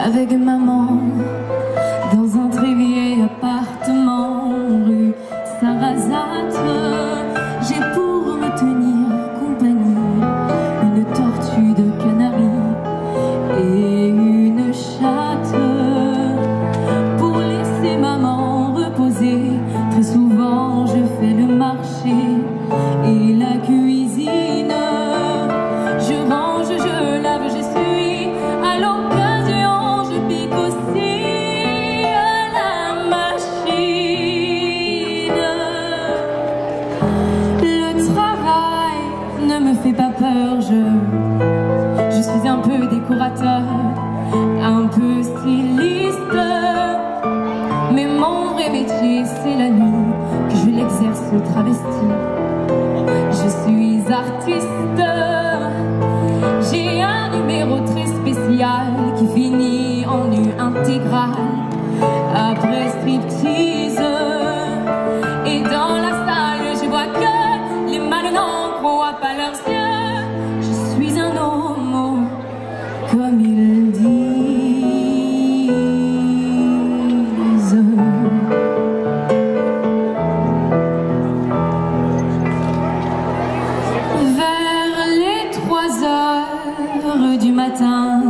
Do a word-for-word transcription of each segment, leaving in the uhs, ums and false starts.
avec maman dans un très vieil appartement rue Sarrazate. J'ai pour me tenir compagnie une tortue de Canaries et une chatte. Pour laisser maman reposer, très souvent je fais le marché et la cuisine. Je range, je lave, j'essuie, à l'occasion je pique aussi à la machine. Le travail ne me fait pas peur, je, je suis un peu décorateur, un peu styliste, mais mon vrai métier c'est la nuit, que je l'exerce travesti. Je suis artiste, j'ai un numéro très spécial qui finit en nu intégral après striptease. Et dans la salle je vois que les mâles n'en croient pas leurs yeux. Je suis un homo comme ils disent. Vers les trois heures du matin,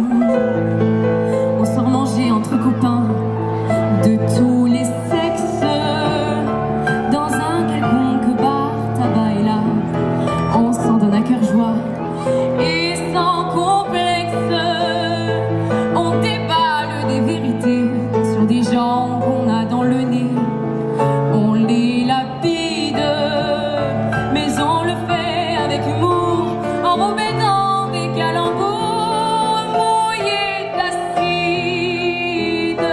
on sort manger entre copains de tous les sexes dans un quelconque bar tabac, et là on s'en donne à cœur joie et sans complexe. On déballe des vérités sur des gens qu'on a dans le nez. On les lapide, mais on le fait avec humour, enrobé dans des calembours mouillés d'acide.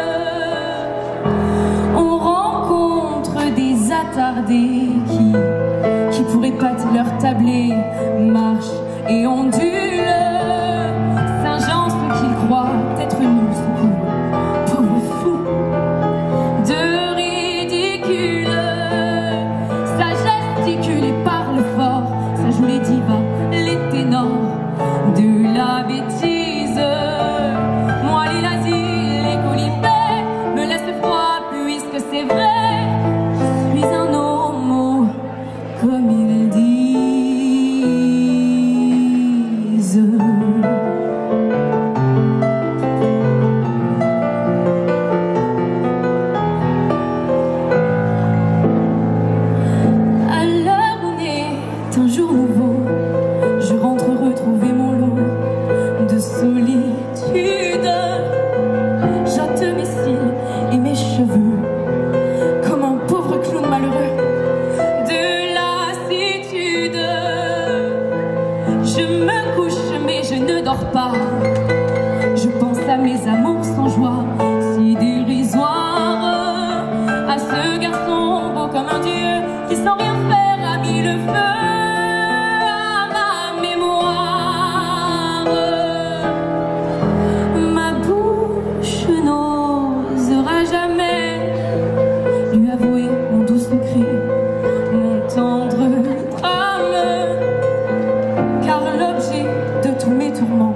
On rencontre des attardés qui, qui pour épater leur tablé, marchent et ondulent, singeant ce qu'ils croient être nous, ce pauvre fou de ridicule. Ça gesticule et parle fort, ça joue les divas, les ténors de la bêtise. Moi les nazis, les colibets me laissent froid puisque c'est vrai, je suis un homo comme ils disent. À l'heure où est un jour nouveau, je rentre retrouver mon lot de solitude. J'ôte mes cils et mes cheveux comme un pauvre clown malheureux de lassitude. Je me couche mais je ne dors pas, je pense à mes amours sans joie, si dérisoires, à ce garçon beau comme un dieu qui sans rien faire a mis le feu à ma mémoire. Ma bouche n'osera jamais lui avouer mon doux secret, mon tendre drame, car l'objet de tous mes tourments